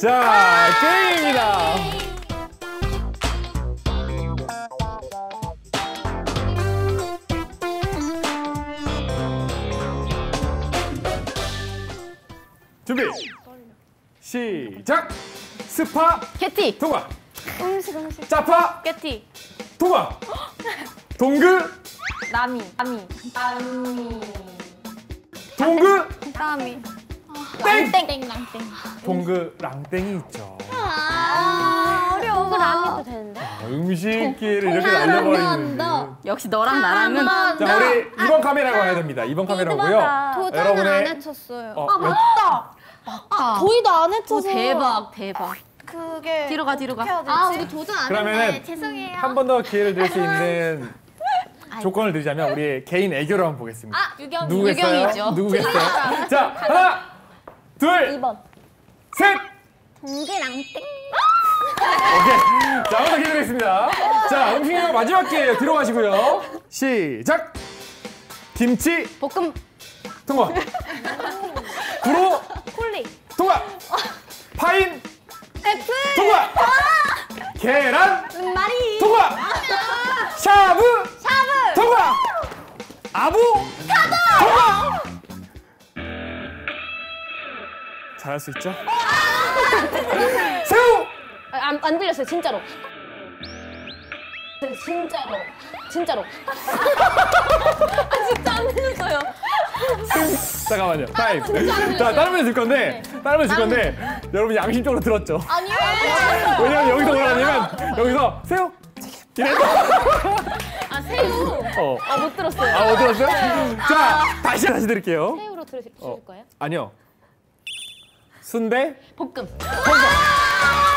자, 게임입니다. 준비. 시작. 스파 게티. 통과. 음식. 짜파 게티. 통과. 동그 나미. 동그 다음이. 땡. 땡땡. 동그 랑땡이 있죠. 어려워. 그 라미도 되는데. 음식 기회를 이렇게 날려버리는. 역시 너랑 나랑은. 자, 우리 2번 카메라로 가야 됩니다. 2번 카메라고요. 도전을 안 해쳤어요. 맞다. 저희도 안 해쳐서. 대박. 그게 뒤로 가. 우리 도전 안 그러면은 했는데 죄송해요. 한 번 더 기회를 드릴 수 있는 조건을 드리자면 우리 개인 애교를 한번 보겠습니다. 누구겠어요? 유경이죠. 누구겠어요? 자, 하나, 둘, 2번. 셋. 동그랑 땡. 오케이. 자, 한번 더 기회 드리겠습니다. 자, 음식이 마지막 기회예요. 뒤로 가시고요. 시작. 김치 볶음. 통과. 구로 콜리. 통과. 파인 애플. 통과. 계란 마리. 통과. 샤브 통과. 아보카도 통과. 잘할 수 있죠? 새우 안 들렸어요, 진짜로. 진짜로. 진짜 안 들렸어요. 잠깐만요. 타임. 자, 다른 분이 줄 건데, 여러분 양심적으로 들었죠? 아니요. 왜냐면 여기서 뭐라 하냐면 여기서 새우 이래서 새우. 못 들었어요. 못 들었어요? 자, 다시 드릴게요. 새우로 들으실 거예요? 아니요. 순대 볶음. 통과.